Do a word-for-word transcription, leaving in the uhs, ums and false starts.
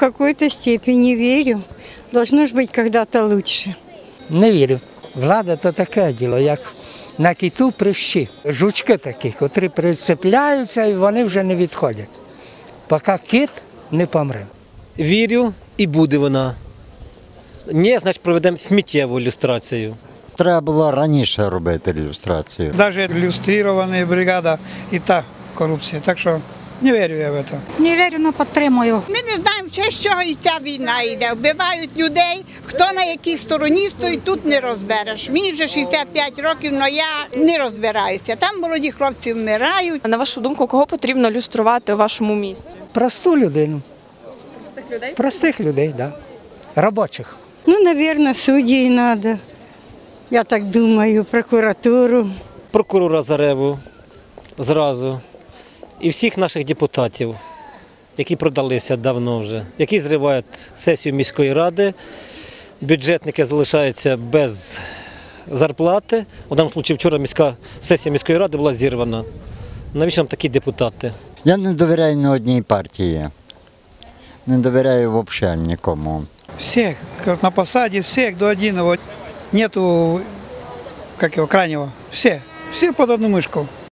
какой-то степени верю. Должно ж быть когда-то лучше. Не вірю. Влада – то таке діло, як на киту прищі. Жучки такі, котрі прицепляються і вони вже не відходять. Поки кит не помре. Вірю, і буде вона. Ні, значить проведемо сміттєву ілюстрацію. Треба було раніше робити ілюстрацію. Навіть ілюстрована бригада і та корупція. Так що не вірю я в це. Не вірю, але підтримую. Ми не знаємо, через що і ця війна йде. Вбивають людей, хто на якій стороні стоїть, тут не розбереш. Мені вже шістдесят п'ять років, але я не розбираюся. Там молоді хлопці вмирають. На вашу думку, кого потрібно люструвати у вашому місті? Просту людину. Простих людей? Простих людей, так. Да. Робочих. Ну, наверное, судей надо. Я так думаю, прокуратуру. Прокурора Зареву зразу. І всіх наших депутатів, які продалися давно вже, які зривають сесію міської ради, бюджетники залишаються без зарплати. У даному випадку вчора міська сесія міської ради була зірвана. Навіщо нам такі депутати? Я не довіряю ні одній партії. Не довіряю взагалі нікому. Всіх на посаді, всіх до одного. Нету, як його, крайнього. Всі. Всі під одну мишку.